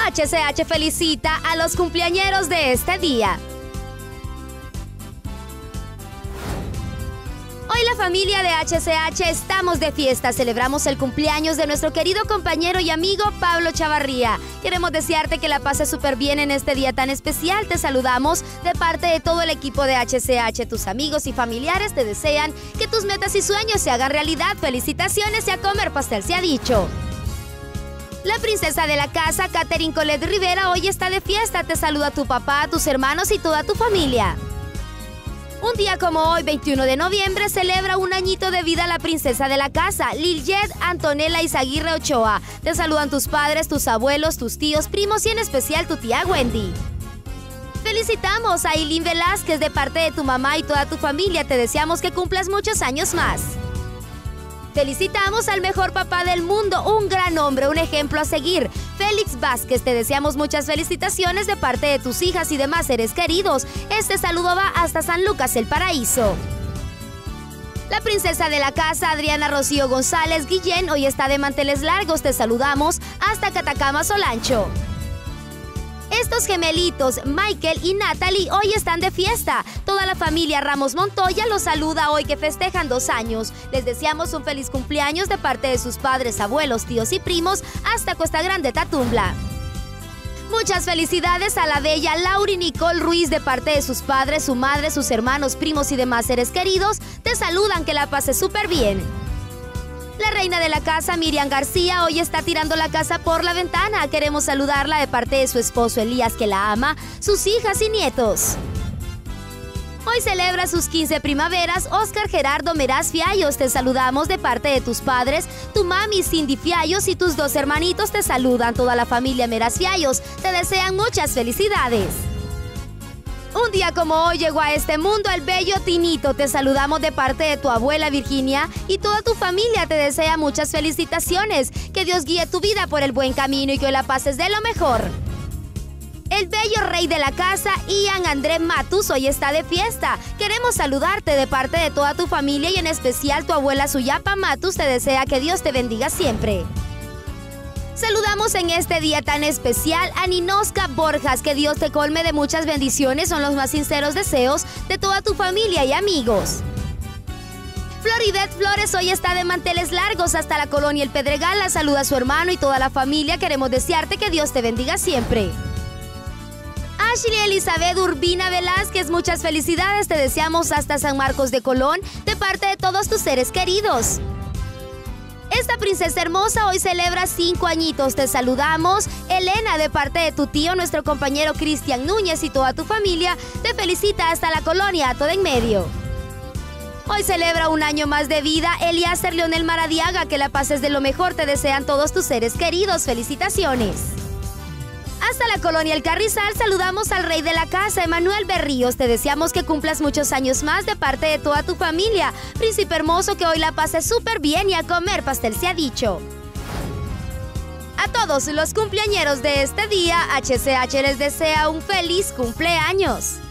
HCH felicita a los cumpleañeros de este día. Hoy la familia de HCH estamos de fiesta. Celebramos el cumpleaños de nuestro querido compañero y amigo Pablo Chavarría. Queremos desearte que la pases súper bien en este día tan especial. Te saludamos de parte de todo el equipo de HCH. Tus amigos y familiares te desean que tus metas y sueños se hagan realidad. Felicitaciones y a comer pastel se ha dicho. La princesa de la casa, Catherine Colette Rivera, hoy está de fiesta. Te saluda tu papá, tus hermanos y toda tu familia. Un día como hoy, 21 de noviembre, celebra un añito de vida la princesa de la casa, Liljet Antonella Izaguirre Ochoa. Te saludan tus padres, tus abuelos, tus tíos, primos y en especial tu tía Wendy. Felicitamos a Eileen Velázquez de parte de tu mamá y toda tu familia. Te deseamos que cumplas muchos años más. Felicitamos al mejor papá del mundo, un gran hombre, un ejemplo a seguir. Félix Vázquez, te deseamos muchas felicitaciones de parte de tus hijas y demás seres queridos. Este saludo va hasta San Lucas, el Paraíso. La princesa de la casa, Adriana Rocío González Guillén, hoy está de manteles largos. Te saludamos hasta Catacama, Solancho. Estos gemelitos, Michael y Natalie, hoy están de fiesta. Toda la familia Ramos Montoya los saluda hoy que festejan 2 años. Les deseamos un feliz cumpleaños de parte de sus padres, abuelos, tíos y primos hasta Costa Grande, Tatumbla. Muchas felicidades a la bella Lauri Nicole Ruiz de parte de sus padres, su madre, sus hermanos, primos y demás seres queridos. Te saludan, que la pases súper bien. La reina de la casa, Miriam García, hoy está tirando la casa por la ventana. Queremos saludarla de parte de su esposo Elías, que la ama, sus hijas y nietos. Hoy celebra sus 15 primaveras Oscar Gerardo Meraz Fiallos. Te saludamos de parte de tus padres, tu mami Cindy Fiallos y tus 2 hermanitos te saludan. Toda la familia Meraz Fiallos te desean muchas felicidades. Un día como hoy llegó a este mundo el bello Tinito. Te saludamos de parte de tu abuela Virginia y toda tu familia te desea muchas felicitaciones. Que Dios guíe tu vida por el buen camino y que hoy la pases de lo mejor. El bello rey de la casa, Ian André Matus, hoy está de fiesta. Queremos saludarte de parte de toda tu familia y en especial tu abuela Suyapa Matus te desea que Dios te bendiga siempre. Saludamos en este día tan especial a Ninoska Borjas. Que Dios te colme de muchas bendiciones. Son los más sinceros deseos de toda tu familia y amigos. Floribet Flores hoy está de manteles largos hasta la colonia El Pedregal. La saluda a su hermano y toda la familia. Queremos desearte que Dios te bendiga siempre. Ashley Elizabeth Urbina Velázquez, muchas felicidades. Te deseamos hasta San Marcos de Colón de parte de todos tus seres queridos. Esta princesa hermosa hoy celebra 5 añitos. Te saludamos. Elena, de parte de tu tío, nuestro compañero Cristian Núñez y toda tu familia, te felicita hasta la colonia Ato de en Medio. Hoy celebra un año más de vida Eliezer Leonel Maradiaga. Que la pases de lo mejor, te desean todos tus seres queridos. Felicitaciones. Hasta la colonia El Carrizal saludamos al rey de la casa, Emanuel Berríos. Te deseamos que cumplas muchos años más de parte de toda tu familia. Príncipe hermoso, que hoy la pases súper bien y a comer pastel se ha dicho. A todos los cumpleañeros de este día, HCH les desea un feliz cumpleaños.